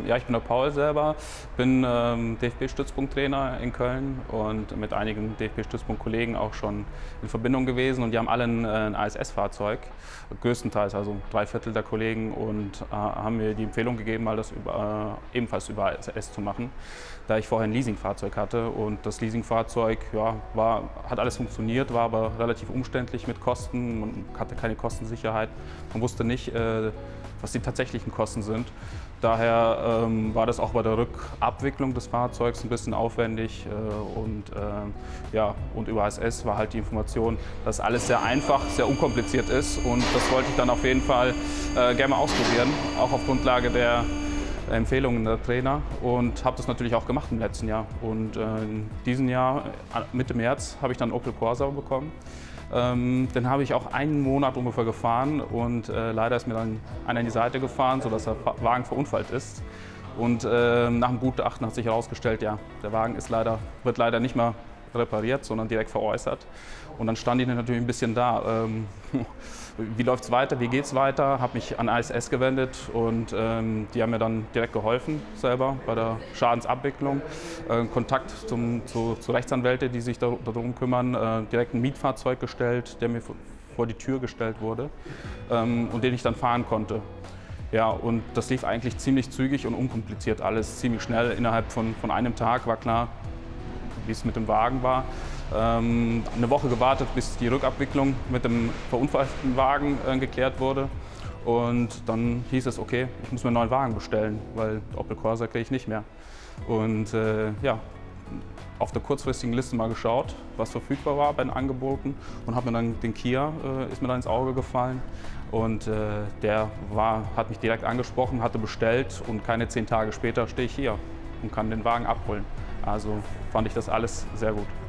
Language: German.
Ja, ich bin der Paul selber, bin DFB-Stützpunkttrainer in Köln und mit einigen DFB-Stützpunktkollegen auch schon in Verbindung gewesen. Und die haben alle ein ASS-Fahrzeug, größtenteils, also 3/4 der Kollegen, und haben mir die Empfehlung gegeben, mal das ebenfalls über ASS zu machen, da ich vorher ein Leasingfahrzeug hatte. Und das Leasingfahrzeug, ja, hat alles funktioniert, war aber relativ umständlich mit Kosten. Man hatte keine Kostensicherheit, man wusste nicht, was die tatsächlichen Kosten sind. Daher war das auch bei der Rückabwicklung des Fahrzeugs ein bisschen aufwendig ja, und über ASS war halt die Information, dass alles sehr einfach, sehr unkompliziert ist, und das wollte ich dann auf jeden Fall gerne mal ausprobieren, auch auf Grundlage der Empfehlungen der Trainer, und habe das natürlich auch gemacht im letzten Jahr. Und in diesem Jahr, Mitte März, habe ich dann Opel Corsa bekommen. Den habe ich auch einen Monat ungefähr gefahren, und leider ist mir dann einer in die Seite gefahren, sodass der Wagen verunfallt ist. Und nach dem Gutachten hat sich herausgestellt, ja, der Wagen wird leider nicht mehr repariert, sondern direkt veräußert. Und dann stand ich natürlich ein bisschen da. Wie läuft es weiter, wie geht es weiter? Habe mich an ASS gewendet, und die haben mir dann direkt geholfen selber bei der Schadensabwicklung. Kontakt zu Rechtsanwälten, die sich darum kümmern, direkt ein Mietfahrzeug gestellt, der mir vor die Tür gestellt wurde und den ich dann fahren konnte. Ja, und das lief eigentlich ziemlich zügig und unkompliziert alles, ziemlich schnell. Innerhalb von einem Tag war klar, wie es mit dem Wagen war. Eine Woche gewartet, bis die Rückabwicklung mit dem verunfallten Wagen geklärt wurde. Und dann hieß es, okay, ich muss mir einen neuen Wagen bestellen, weil Opel Corsa kriege ich nicht mehr. Und ja, auf der kurzfristigen Liste mal geschaut, was verfügbar war bei den Angeboten, und habe mir dann den Kia, ist mir dann ins Auge gefallen. Und der hat mich direkt angesprochen, hatte bestellt, und keine 10 Tage später stehe ich hier und kann den Wagen abholen. Also fand ich das alles sehr gut.